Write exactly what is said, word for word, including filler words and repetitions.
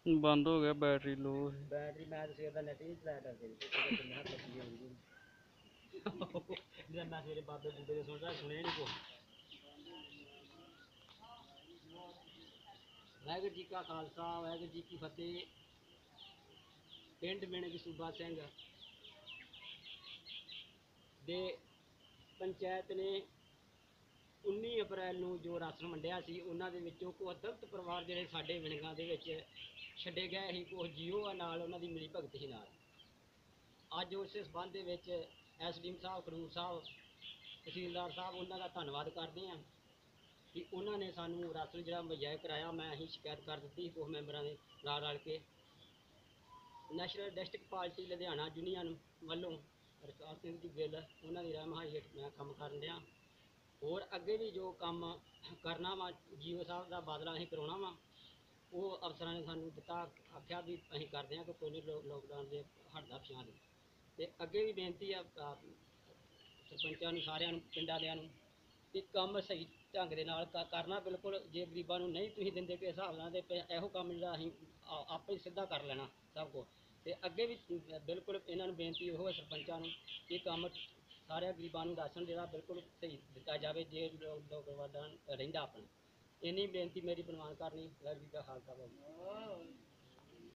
बंद हो गया बैटरी लो है। बैटरी मैं तो सवेर का नेट नहीं चलाया करके मैं सवेरे बाबे बूबे दे सुन रहा सुने नहीं को। वाहगुरू जी का खालसा वाहगुरू जी की फतेह। पिंड बिन सूबा सिंह दे पंचायत ने उन्नी अप्रैल ਨੂੰ ਜੋ ਰਾਸ਼ਨ ਵੰਡਿਆ ਸੀ ਉਹਨਾਂ ਦੇ ਵਿੱਚੋਂ ਕੁਝ ਦਲਿਤ ਪਰਿਵਾਰ ਜਿਹੜੇ ਸਾਡੇ ਵਿੰਗਾਂ ਦੇ ਵਿੱਚ ਛੱਡੇ ਗਏ ਸੀ, ਕੁਝ ਜੀਓ ਨਾਲ ਉਹਨਾਂ ਦੀ ਮਿਲੀ ਭਗਤ ਸੀ ਨਾਲ। ਅੱਜ ਉਸ ਸੰਬੰਧ ਦੇ ਵਿੱਚ ਐਸਡੀਐਮ ਸਾਹਿਬ ਖਡੂਰ ਸਾਹਿਬ ਤਹਿਸੀਲਦਾਰ ਸਾਹਿਬ ਉਹਨਾਂ ਦਾ ਧੰਨਵਾਦ ਕਰਦੇ ਹਾਂ ਕਿ ਉਹਨਾਂ ਨੇ ਸਾਨੂੰ ਰਾਸ਼ਨ ਜਿਹੜਾ ਮੁਹੱਈਆ ਕਰਾਇਆ। ਮੈਂ ਅਸੀਂ ਸ਼ਿਕਾਇਤ ਕਰ ਦਿੱਤੀ ਕੁਝ ਮੈਂਬਰਾਂ ਦੇ ਨਾਲ ਰਲ ਕੇ। National district party Ludhiana union ਵੱਲੋਂ ਰਕਾਰ ਸਿੰਘ ਜੀ ਗਿੱਲ ਉਹਨਾਂ ਦੀ ਰਹਿਨੁਮਾਈ ਹੇਠ ਮੈਂ ਕੰਮ ਕਰਨ ਰਿਹਾ। ਹੋਰ ਅੱਗੇ ਵੀ ਜੋ ਕੰਮ ਕਰਨਾ ਵਾ ਜੀਓ ਸਾਹਿਬ ਦਾ ਬਾਦਲਾ ਅਸੀਂ ਕਰਾਉਣਾ ਵਾ, ਉਹ ਅਫਸਰਾਂ ਨੇ ਸਾਨੂੰ ਦਿੱਤਾ ਆਖਿਆ ਵੀ ਅਸੀਂ ਕਰਦੇ ਹਾਂ ਕਿ ਕੋਈ ਨਹੀਂ ਲੋਕਡਾਊਨ ਦੇ ਹਟਦਾ ਪਿਛਾਂ ਦੇ। ਅਤੇ ਅੱਗੇ ਵੀ ਬੇਨਤੀ ਆ ਸਰਪੰਚਾਂ ਨੂੰ ਸਾਰਿਆਂ ਨੂੰ ਪਿੰਡਾਂ ਵਾਲਿਆਂ ਨੂੰ ਕਿ ਕੰਮ ਸਹੀ ਢੰਗ ਦੇ ਨਾਲ ਕਰਨਾ। ਬਿਲਕੁਲ ਜੇ ਗਰੀਬਾਂ ਨੂੰ ਨਹੀਂ ਤੁਸੀਂ ਦਿੰਦੇ ਕਿਸੇ ਹਿਸਾਬ ਨਾਲ ਤੇ ਇਹੋ ਕੰਮ ਜਿਹੜਾ ਅਸੀਂ ਆਪੇ ਹੀ ਸਿੱਧਾ ਕਰ ਲੈਣਾ ਸਭ ਕੁਛ। ਅਤੇ ਅੱਗੇ ਵੀ ਬਿਲਕੁਲ ਇਹਨਾਂ ਨੂੰ ਬੇਨਤੀ ਇਹੋ ਹੈ ਸਰਪੰਚਾਂ ਨੂੰ ਕਿ ਕੰਮ ਸਾਰਿਆਂ ਗਰੀਬਾਂ ਨੂੰ ਰਾਸ਼ਨ ਜਿਹੜਾ ਬਿਲਕੁਲ ਸਹੀ ਦਿੱਤਾ ਜਾਵੇ ਜੇ ਲੋਕਡਾਊਨ ਰਹਿੰਦਾ ਆਪਣਾ। ਇੰਨੀ ਬੇਨਤੀ ਮੇਰੀ ਪ੍ਰਵਾਨ ਕਰਨੀ। ਵਾਹਿਗੁਰੂ ਜੀ ਕਾ ਖਾਲਸਾ।